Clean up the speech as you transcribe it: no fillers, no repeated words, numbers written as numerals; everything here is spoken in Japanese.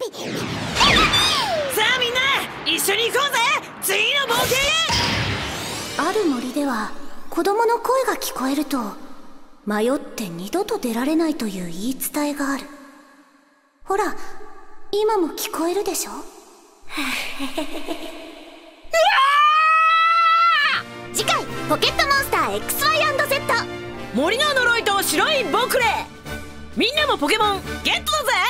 あみんな一緒に行こうぜ、次の冒険へ。 ある森では子供の声が聞こえると迷って二度と出られないという言い伝えがある。ほら今も聞こえるでしょ。次回ポケットモンスター XY&Z 森の呪いと白いボクレ。みんなもポケモンゲットだぜ。